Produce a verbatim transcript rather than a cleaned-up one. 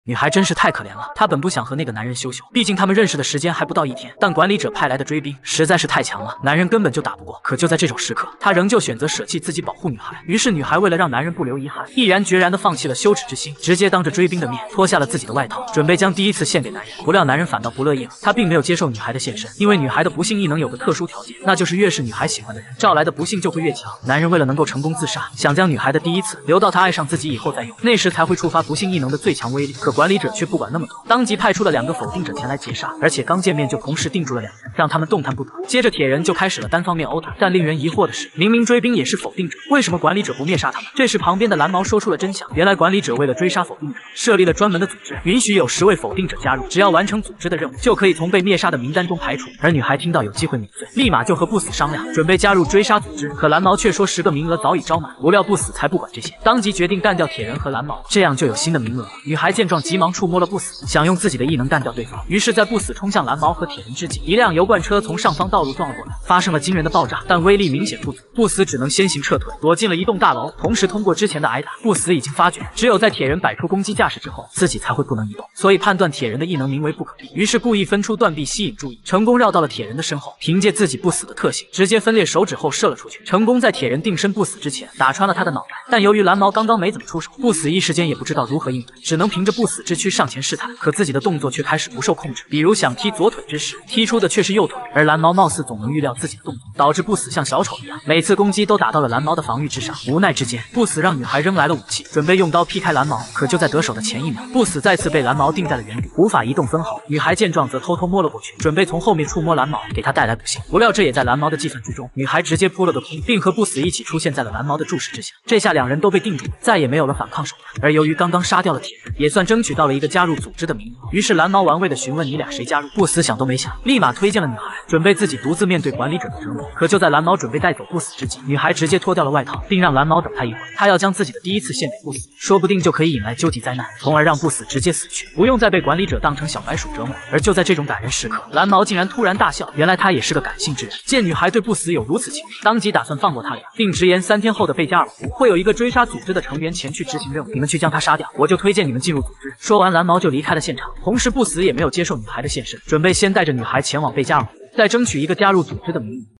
女孩真是太可怜了，她本不想和那个男人羞羞，毕竟他们认识的时间还不到一天。但管理者派来的追兵实在是太强了，男人根本就打不过。可就在这种时刻，他仍旧选择舍弃自己保护女孩。于是女孩为了让男人不留遗憾，毅然决然地放弃了羞耻之心，直接当着追兵的面脱下了自己的外套，准备将第一次献给男人。不料男人反倒不乐意了，他并没有接受女孩的献身，因为女孩的不幸异能有个特殊条件，那就是越是女孩喜欢的人，召来的不幸就会越强。男人为了能够成功自杀，想将女孩的第一次留到她爱上自己以后再用，那时才会触发不幸异能的最强威力。可管理者却不管那么多，当即派出了两个否定者前来劫杀，而且刚见面就同时定住了两人，让他们动弹不得。接着铁人就开始了单方面殴打，但令人疑惑的是，明明追兵也是否定者，为什么管理者不灭杀他们？这时旁边的蓝毛说出了真相，原来管理者为了追杀否定者，设立了专门的组织，允许有十位否定者加入，只要完成组织的任务，就可以从被灭杀的名单中排除。而女孩听到有机会免罪，立马就和不死商量，准备加入追杀组织。可蓝毛却说十个名额早已招满，不料不死才不管这些，当即决定干掉铁人和蓝毛，这样就有新的名额。女孩见状急忙触摸了不死，想用自己的异能干掉对方。于是在不死冲向蓝毛和铁人之际，一辆油罐车从上方道路撞了过来，发生了惊人的爆炸，但威力明显不足，不死只能先行撤退，躲进了一栋大楼。同时通过之前的挨打，不死已经发觉，只有在铁人摆出攻击架势之后，自己才会不能移动，所以判断铁人的异能名为不可避，于是故意分出断臂吸引注意，成功绕到了铁人的身后，凭借自己不死的特性，直接分裂手指后射了出去，成功在铁人定身不死之前打穿了他的脑袋。但由于蓝毛刚刚没怎么出手，不死一时间也不知道如何应对，只能凭着不死之躯上前试探，可自己的动作却开始不受控制，比如想踢左腿之时，踢出的却是右腿，而蓝毛貌似总能预料自己的动作，导致不死像小丑一样，每次攻击都打到了蓝毛的防御之上。无奈之间，不死让女孩扔来了武器，准备用刀劈开蓝毛，可就在得手的前一秒，不死再次被蓝毛定在了原地，无法移动分毫。女孩见状则偷偷摸了过去，准备从后面触摸蓝毛，给他带来不幸。不料这也在蓝毛的计算之中，女孩直接扑了个空，并和不死一起出现在了蓝毛的注视之下。这下两人都被定住了，再也没有了反抗手段。而由于刚刚杀掉了铁人，也算争取到了一个加入组织的名额。于是蓝毛玩味的询问你俩谁加入，不死想都没想，立马推荐了女孩，准备自己独自面对管理者的折磨。可就在蓝毛准备带走不死之际，女孩直接脱掉了外套，并让蓝毛等她一会儿，她要将自己的第一次献给不死，说不定就可以引来究极灾难，从而让不死直接死去，不用再被管理者当成小白鼠折磨。而就在这种感人时刻，蓝毛竟然突然大笑，原来他也是个感性之人，见女孩对不死有如此情绪，当即打算放过他俩，并直言三天后的贝加尔湖会有一个追杀组织的成员前去执行任务，你们去将他杀掉，我就推荐你们进入组织。说完蓝毛就离开了现场，同时不死也没有接受女孩的现身，准备先带着女孩前往贝加尔湖，再争取一个加入组织的名额。